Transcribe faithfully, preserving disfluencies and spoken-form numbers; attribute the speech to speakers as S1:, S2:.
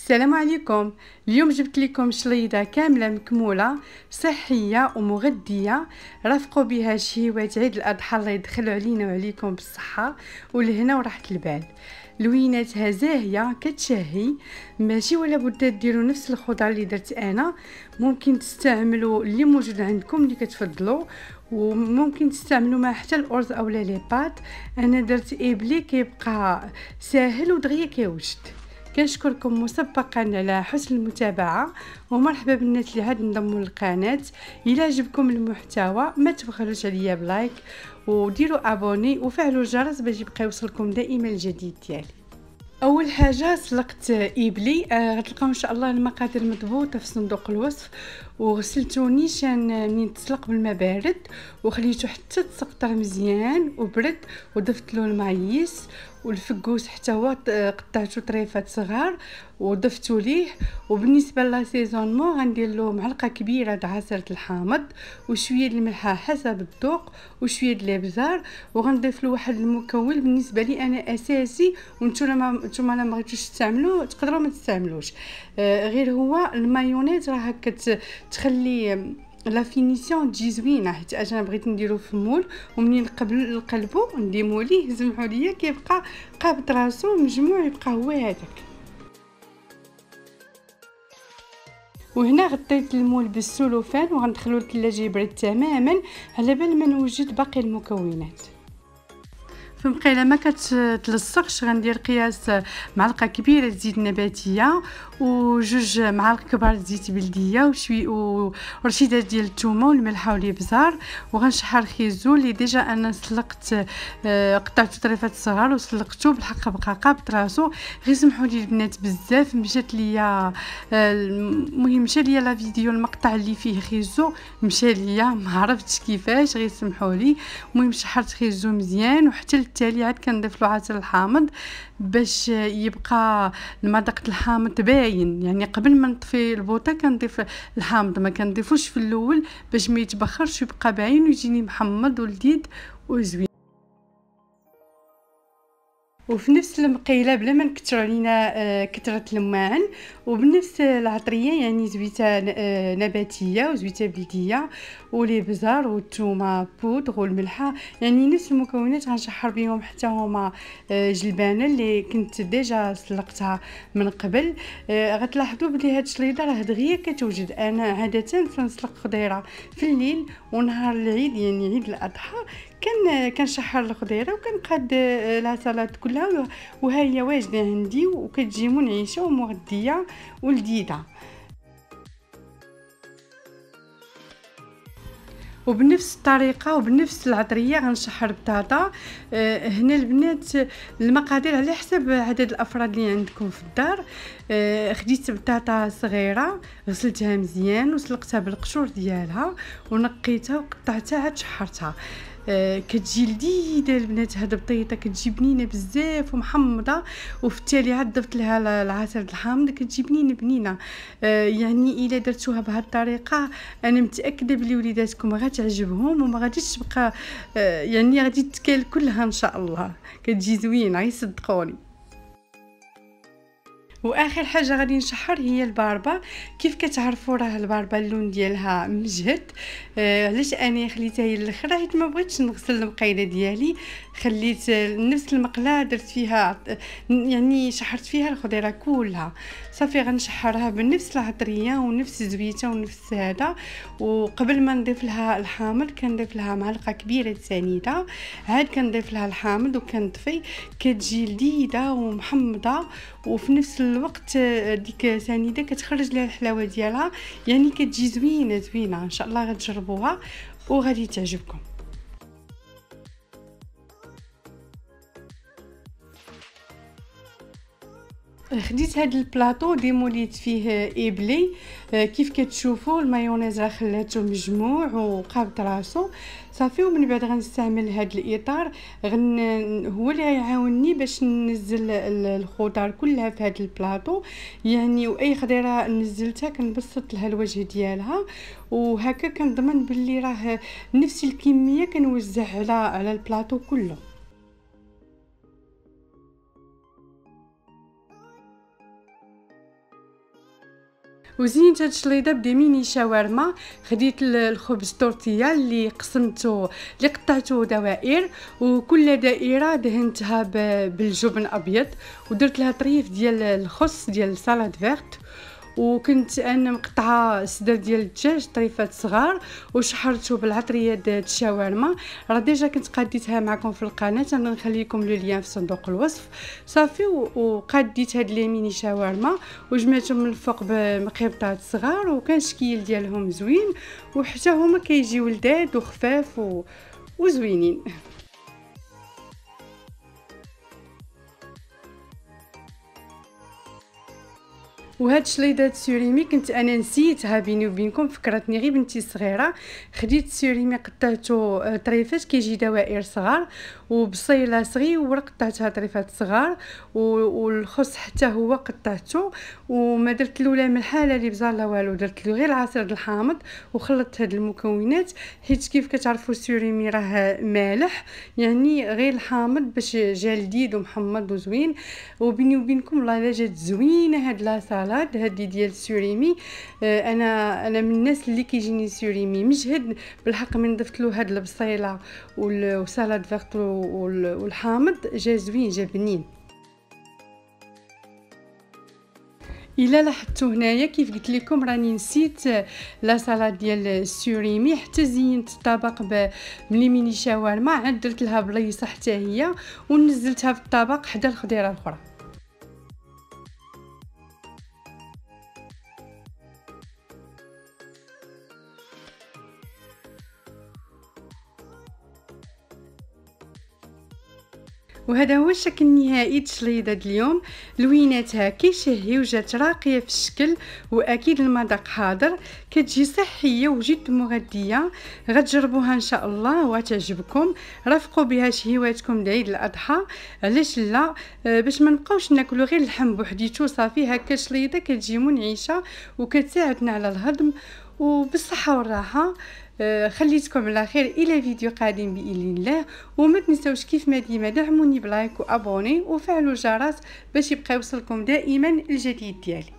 S1: السلام عليكم. اليوم جبت لكم شليضه كامله مكموله صحيه ومغذيه رافقوا بها شهيوات عيد الاضحى، الله يدخلوا علينا وعليكم بالصحه والهنا وراحه البال. لويناتها زاهيه كتشهي، ماشي ولا بد ديروا نفس الخضر اللي درت انا، ممكن تستعملوا اللي موجود عندكم اللي كتفضلوا، وممكن تستعملوا معاه حتى الارز اولا لي بات. انا درت ابلي كيبقى ساهل ودغيا كيوجد. كنشكركم مسبقا على حسن المتابعه، ومرحبا بالناس اللي عاد انضموا للقناه. الى عجبكم المحتوى ما تبخلوش عليا بلايك وديروا ابوني وفعلوا الجرس باش يبقى يوصلكم دائما الجديد ديالي. اول حاجه سلقت ابلي، آه غتلقاو ان شاء الله المقادير مضبوطه في صندوق الوصف. وغسلته نيشان منين تسلق بالماء بارد وخليته حتى تسقطر مزيان وبرد، وضفت له المعيس والفقوس حتى هو قطعته طريفات صغار وضفتو ليه. وبالنسبه لاسيزونمون غندير له معلقه كبيره د عصير الحامض وشويه الملح حسب الذوق وشويه د الابزار، وغنضيف له واحد المكون بالنسبه لي انا اساسي، وانتم ما نتوما ما بغيتوش تستعملوه تقدروا ما تستعملوش، آه غير هو المايونيز راه كتخلي لا فينيسيون تجي زوينه، حيت انا بغيت نديرو في المول ومنين قبل نقلبو نديمو ليه سمحوا لي كيبقى قابض راسو مجموع يبقى هو هذاك. وهنا غطيت المول بالسلوفان وغندخلو للثلاجه يبرد تماما على بال ما نوجد باقي المكونات. فبقى الا ما كتلصقش غندير قياس معلقه كبيره زيت نباتيه وجوج معالق كبار زيت بلديه وشوي ورشيده ديال الثومه والملح والابزار، وغنشحر خيزو اللي ديجا انا سلقت، قطعته طريفات صغار وسلقته بالحق بقى قابط راسو. غير سمحوا لي البنات بزاف مشات ليا، المهم مشى ليا لا فيديو المقطع اللي فيه خيزو مشى ليا ما عرفتش كيفاش، غير سمحوا لي. المهم شحرت خيزو مزيان وحتى التالي عاد كنضيف له عصير الحامض باش يبقى المذاق الحامض باين، يعني قبل ما نطفي البوطه كنضيف الحامض ما كنضيفوش في الاول باش ما يتبخرش ويبقى باين ويجيني محمض ولذيذ وزوين. وفي نفس المقيله بلا ما نكثروا علينا كثره الماعن، وبنفس العطريه يعني زويته نباتيه وزويته بلديه والابزار والثومه بودغ والملحه، يعني نفس المكونات غنشحر بهم حتى هما جلبانه اللي كنت ديجا سلقتها من قبل. غتلاحظوا بلي هاد الشليضه راه دغيا كتوجد. انا عاده كنسلق خضيره في الليل ونهار العيد يعني عيد الاضحى كان كنشحر الخضيره وكنقاد لا سلطه كلها وها هي واجده عندي وكتجي منعشه ومغذيه ولذيذه. وبنفس الطريقه وبنفس العطريه غنشحر بطاطا. آه هنا البنات المقادير على حسب عدد الافراد اللي عندكم في الدار. آه خديت بطاطا صغيره غسلتها مزيان وسلقتها بالقشور ديالها ونقيتها وقطعتها عاد شحرتها. آه كتجي لذيذه البنات، هاد البطيطه كتجي بنينه بزاف ومحمضه، وفي التالي عاد ضفت لها العسل الحامض كتجي بنينه بنينه. آه يعني الا درتوها بهذه الطريقه انا متاكده بلي وليداتكم غتعجبهم وما غاديش تبقى، آه يعني غادي تكال كلها ان شاء الله، كتجي زوينه يصدقوني. واخر حاجه غادي نشحر هي الباربه. كيف كتعرفوا راه الباربه اللون ديالها مجهد، آه علاش انا خليتها هي الاخر حيت ما بغيتش نغسل المقيله ديالي، خليت نفس المقله درت فيها يعني شحرت فيها الخضيره كلها صافي. غنشحرها بنفس العطريه ونفس زويته ونفس هذا. وقبل ما نضيف لها الحامض كنضيف لها معلقه كبيره سنيده، عاد كنضيف لها الحامض وكنطفي، كتجي لذيذه ومحمضه وفي نفس الوقت ديك سنيده كتخرج لها الحلاوه ديالها، يعني كتجي زوينه زوينه. ان شاء الله غتجربوها وغادي تعجبكم. خديت هاد البلاطو ديموليت فيه ابلي، كيف كتشوفوا المايونيز راه خلاته مجموع وقابض راسو صافي. ومن بعد غنستعمل هاد الاطار غن هو اللي غيعاونني باش ننزل الخضر كلها في هاد البلاطو، يعني واي خضيره نزلتها كنبسط لها الوجه ديالها، وهكا كنضمن باللي راه نفس الكميه كنوزع على على البلاطو كله. وزينت هاد الشليضه بدي ميني شاورما. خديت الخبز تورتيا اللي قسمته اللي قطعته دوائر، وكل دائره دهنتها بالجبن ابيض، ودرت لها طريف ديال الخس ديال سالاد فيرت، وكنت انا مقطعه صدر ديال الدجاج طريفات صغار وشحرته بالعطريه ديال الشاورما. راه ديجا كنت قاديتها معكم في القناه، انا نخلي لكم لو لين في صندوق الوصف. صافي وقاديت هاد لي ميني شاورما وجمعتهم من الفوق بمقيبطات صغار، وكان شكيل ديالهم زوين، وحتى هما كيجيو لذاذ وخفاف و... وزوينين. وهاد الشليضات سوريمي كنت انا نسيتها بيني وبينكم، فكرتني غير بنتي صغيره. خديت سوريمي قطعته طريفات كيجي دوائر صغار، وبصيله صغيره قطعتها طريفات صغار، والخس حتى هو قطعته، وما درت له لا ملحه لا بزار لا والو، درت له غير العصير الحامض وخلطت هاد المكونات، حيت كيف كتعرفوا السوريمي راه مالح، يعني غير الحامض باش جا لذيذ ومحمض وزوين. وبيني وبينكم والله الا جات زوينه هاد لاصال هادي ديال السوريمي. آه انا انا من الناس اللي كيجيني سوريمي مجهد بالحق. من ضفت له هاد البصيله والسالاد فيرت والحامض جا زوين جا بنين. الا لاحظتوا هنايا كيف قلت لكم راني نسيت لا سالاد ديال السوريمي، حتى زينت الطبق بملي شاورما، عاد درت لها بليصه حتى هي ونزلتها في الطبق حدا الخضيره الاخرى. وهذا هو الشكل النهائي للشليضه اليوم. لويناتها كيشهي وجات راقيه في الشكل، واكيد المذاق حاضر. كتجي صحيه وجد مغذيه، غتجربوها ان شاء الله وتعجبكم. رافقوا بها شهيواتكم لعيد الاضحى، علاش لا؟ آه باش ما نبقاوش ناكلوا غير اللحم بوحديتو صافي. هكا الشليضه كتجي منعشه وكتساعدنا على الهضم وبالصحه والراحه. آه خليتكم على خير الى فيديو قادم باذن الله. وما تنساوش كيف ما ديما دعموني بلايك وابوني وفعلوا الجرس باش يبقى يوصلكم دائما الجديد ديالي.